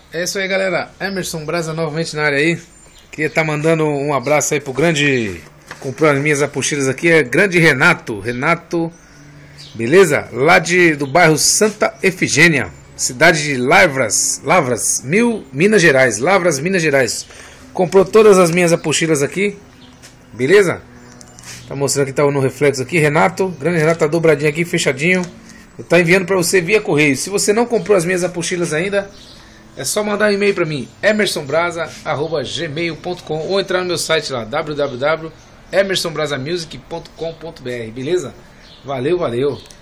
É isso aí, galera. Emerson Brasa novamente na área aí. Queria estar mandando um abraço aí pro grande. Comprou as minhas apostilas aqui. É grande Renato. Renato, beleza? Lá do bairro Santa Efigênia, cidade de Lavras, Minas Gerais. Lavras, Minas Gerais. Comprou todas as minhas apostilas aqui. Beleza? Tá mostrando que tá no reflexo aqui. Renato, grande Renato, tá dobradinho aqui, fechadinho. Eu tá enviando para você via correio. Se você não comprou as minhas apostilas ainda, é só mandar um e-mail para mim, emersonbrasa@gmail.com, ou entrar no meu site lá, www.emersonbrasamusic.com.br, beleza? Valeu, valeu!